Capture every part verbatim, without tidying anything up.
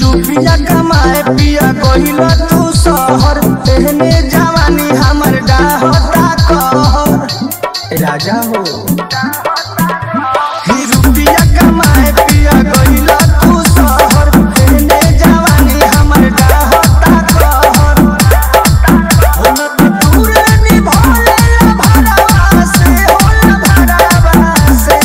रुपया कमाए पिया कहिल तू शहर एहने जवानी हमर डाहता कहर राजा हो रुपया कमाए पिया कहिल तू शहर एहने जवानी हमर डाहता कहर हम तो दूर निभाले भरावा से होला भरावा से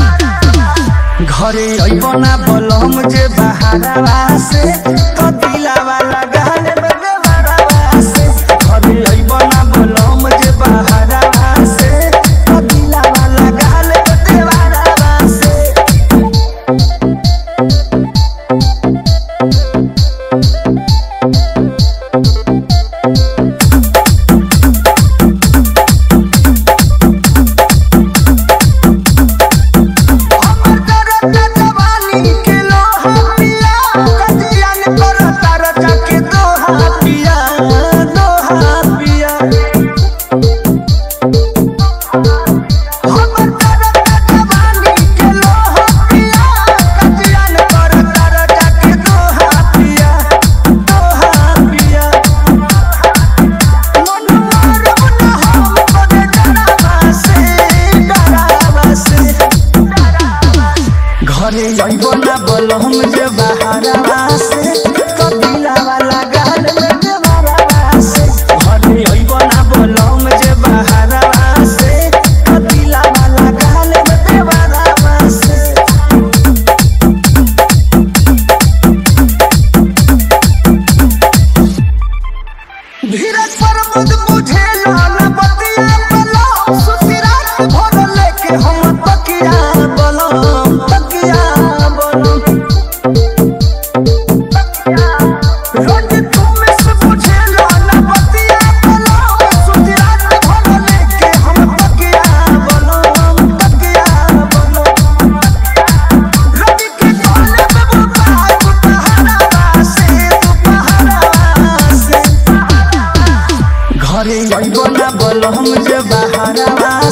घरे अइबना बलम जे बहारवा से तो दिलावा लगाल बगे भरावा से घरे अइबना बलम जे बहारवा से तो दिलावा लगाल बगे भरावा से घरे अइबना बलम जे बहारवा से तो दिलावा लगाल बगे भरावा से घरे अइबना बलम जे बहारवा से तो दिलावा लगाल बगे भरावा से धीरज पर मुझ बुझे लाल बतिया बलम सुती रात भर लेके हम तकिया बलम घरे अइबना बलम जे बहारवा